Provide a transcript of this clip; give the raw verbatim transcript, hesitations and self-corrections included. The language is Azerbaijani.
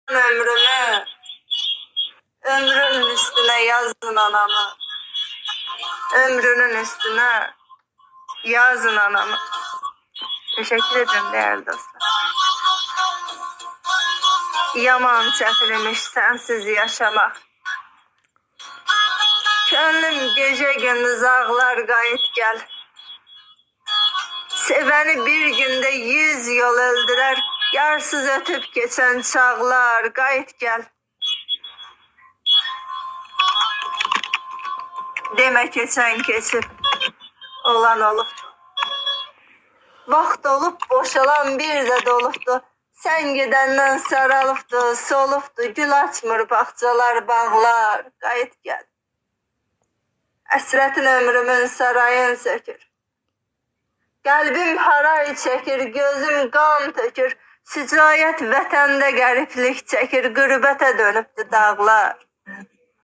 ömrümü, ömrünün üstüne yazın anamı. Ömrünün üstüne yazın anamı. Teşekkür ederim değerli dostlar. Yaman çətinmiş sensiz yaşamak. Könlüm gece gündüz ağlar qayıt gel. Seveni bir günde yüz yol öldürer. Yarsız ötüp geçen çağlar qayıt gel. Deme geçen keçip olan olubdu. Vaxt olup boşalan bir de dolubdu. Sen gidenden saralıbdı, solubdu. Gül açmır bahçalar, bağlar, qayıt gel. Əsrətin ömrümün sarayın sökür. Qəlbim haray çəkir, gözüm qan tökür. Sicayət vətəndə qəriblik çəkir, qürbətə dönübdü dağlar.